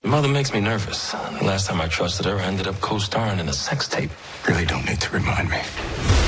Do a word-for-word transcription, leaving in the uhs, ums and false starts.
Your mother makes me nervous. The last time I trusted her, I ended up co-starring in a sex tape. Really don't need to remind me.